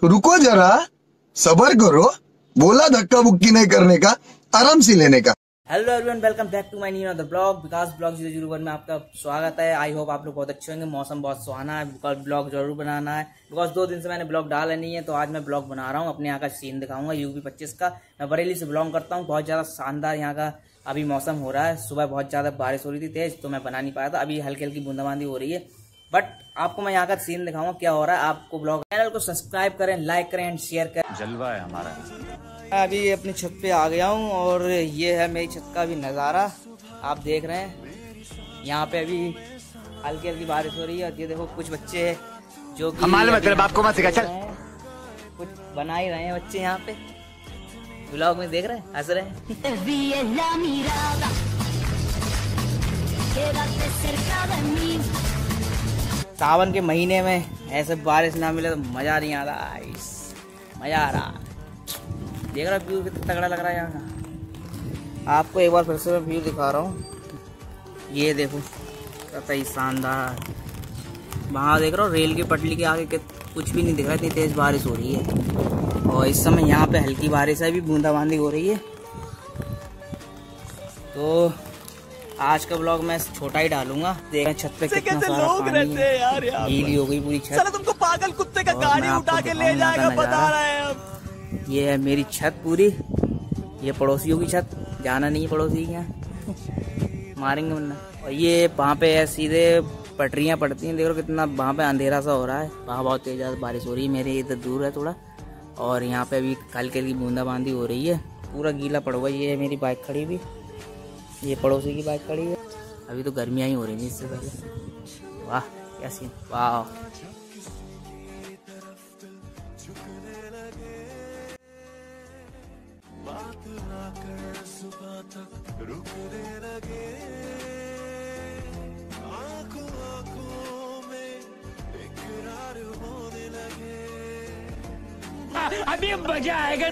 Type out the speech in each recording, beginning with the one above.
रुको जरा, सबर करो, बोला धक्का बुक्की नहीं करने का, आराम से लेने का। Hello everyone, welcome back to my new other blog Vikas blog 001 में आपका स्वागत है। आई होप आप लोग बहुत अच्छे होंगे। मौसम बहुत सुहाना है, ब्लॉग जरूर बनाना है बिकॉज 2 दिन से मैंने ब्लॉग डाला नहीं है, तो आज मैं ब्लॉग बना रहा हूँ। अपने यहाँ का सीन दिखाऊंगा। यूपी 25 का। मैं बरेली से बिलोंग करता हूँ। बहुत ज़्यादा शानदार यहाँ का अभी मौसम हो रहा है। सुबह बहुत ज़्यादा बारिश हो रही थी तेज, तो मैं बना नहीं पाया था। अभी हल्की हल्की बूंदाबांदी हो रही है, बट आपको मैं यहाँ का सीन दिखाऊंगा क्या हो रहा है। आपको ब्लॉग चैनल को सब्सक्राइब करें, लाइक करें एंड शेयर करें। जलवा है हमारा। मैं अभी अपनी छत पे आ गया हूँ और ये है मेरी छत का भी नज़ारा। आप देख रहे हैं यहाँ पे अभी हल्की हल्की बारिश हो रही है। और ये देखो कुछ बच्चे हैं जो कि आपको मत सिखा, चल। कुछ बना ही रहे हैं बच्चे यहाँ पे। ब्लॉग में देख रहे हैं, हंस रहे हैं। सावन के महीने में ऐसे बारिश ना मिले तो मजा नहीं आता। मजा आ रहा। देख रहा व्यू कितना तगड़ा लग रहा है यहाँ का। आपको एक बार फिर से मैं व्यू दिखा रहा हूँ। ये देखो कतई शानदार। वहाँ देख रहा हूँ रेल की पटरी के आगे कुछ भी नहीं दिख रहा, इतनी तेज बारिश हो रही है। और इस समय यहाँ पे हल्की बारिश है, अभी बूंदाबांदी हो रही है। तो आज का ब्लॉग मैं छोटा ही डालूंगा। देखें छत पे कितना सारा लोग रहते हैं यार। गीली हो गई पूरी छत। चलो तुमको पागल कुत्ते का गाड़ी उठा के ले जाएगा, बता रहे हैं अब। ये है मेरी छत पूरी। ये पड़ोसियों की छत, जाना नहीं है पड़ोसी के यहाँ, मारेंगे वरना। और ये वहाँ पे है सीधे पटरियाँ पड़ती हैं। देखो कितना वहाँ पे अंधेरा सा हो रहा है। वहाँ बहुत तेज बारिश हो रही है। मेरे इधर दूर है थोड़ा। और यहाँ पे अभी हल्की हल्की बूंदाबांदी हो रही है। पूरा गीला पड़ हुआ। ये है मेरी बाइक खड़ी हुई, ये पड़ोसी की बाइक खड़ी है। अभी तो गर्मियाँ ही हो रही थी इससे पहले। वाह क्या सीन, वाह। अभी मजा आएगा।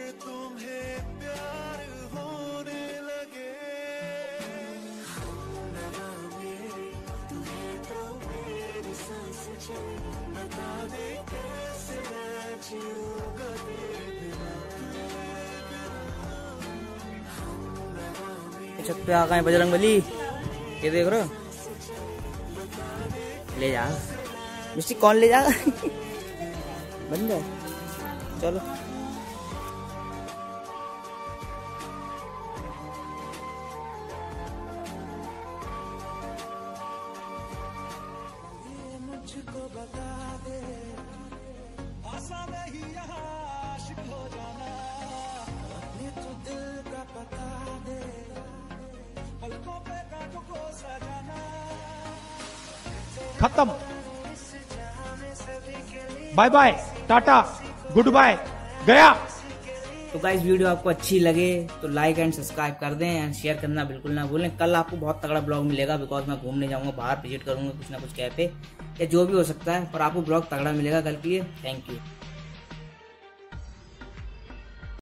छत पे आ गए बजरंगबली। ये देख रहे हो, ले जा मिस्टी। कौन ले जा बंद है, चलो। मुझको बता दे, आशा नहीं यहाँ आशिक हो जाना। अपने तो दिल का पता दे, पलकों पे कांटों को सजाना। खत्म, bye bye, tata, goodbye, गया। तो गाइस वीडियो आपको अच्छी लगे तो लाइक एंड सब्सक्राइब कर दें एंड शेयर करना बिल्कुल ना भूलें। कल आपको बहुत तगड़ा ब्लॉग मिलेगा बिकॉज मैं घूमने जाऊंगा बाहर, विजिट करूंगा कुछ ना कुछ कैफे या जो भी हो सकता है, पर आपको ब्लॉग तगड़ा मिलेगा कल के लिए। Thank you.